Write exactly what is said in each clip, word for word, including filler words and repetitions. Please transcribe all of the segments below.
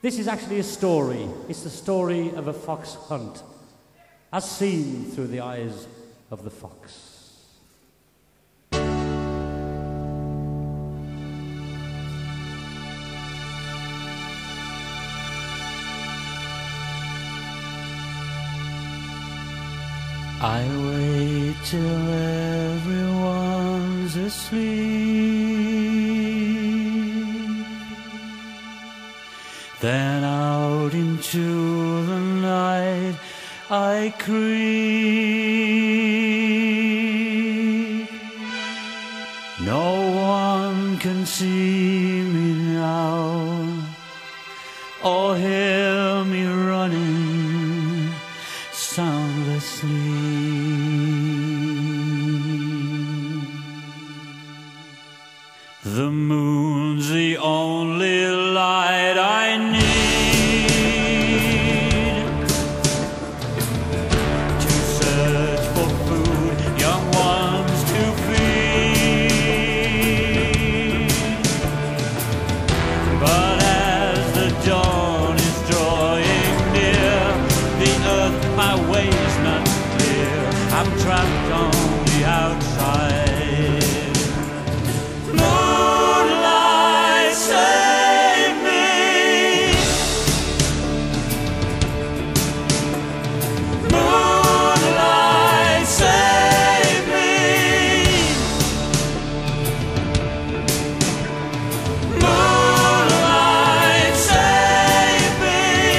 This is actually a story. It's the story of a fox hunt, as seen through the eyes of the fox. I wait till everyone's asleep, then out into the night I creep. No one can see me now or hear me running soundlessly. The moon's the only light I need to search for food, young ones to feed. But as the dawn is drawing near, the earth my way is not clear. I'm trapped on the outside. Moonlight, save me. Moonlight, save me. Moonlight, save me.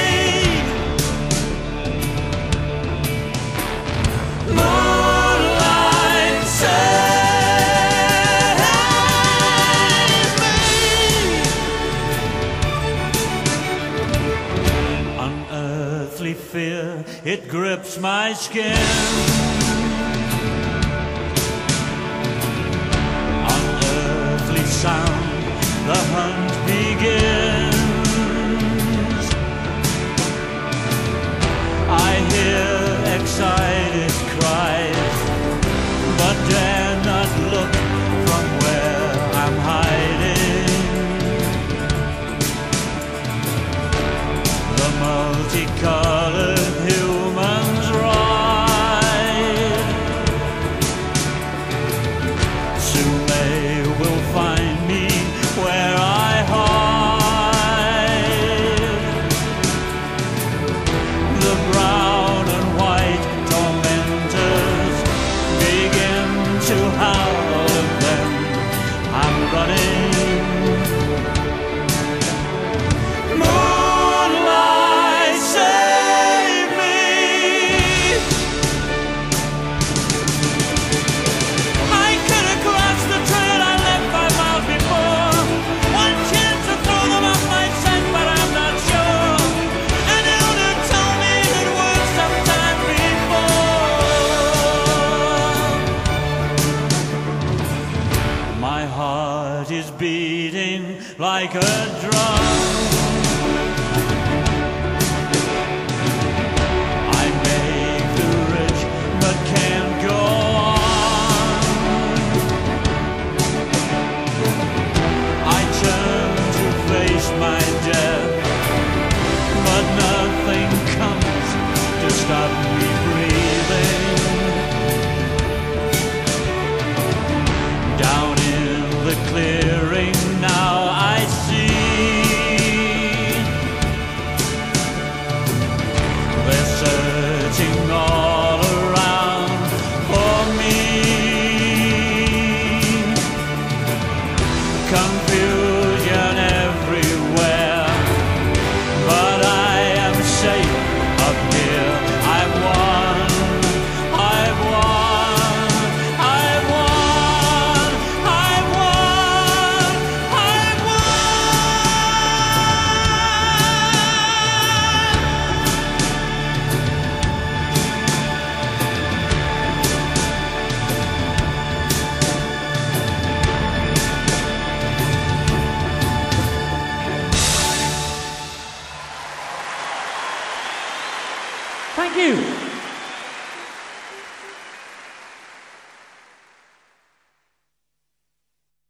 Moonlight, save me. Unearthly fear, it grips my skin. Unearthly sound, the hunt begins. I hear excited cries, but dare not look from where I'm hiding. The multicolored humans ride. Soon they will find me where I hide. The brown and white tormentors begin to howl at them. I'm running. Moonlight, save me. I could have crossed the trail I left five miles before. One chance to throw them off my scent, but I'm not sure. An elder told me that words sometime before. My heart is beating like a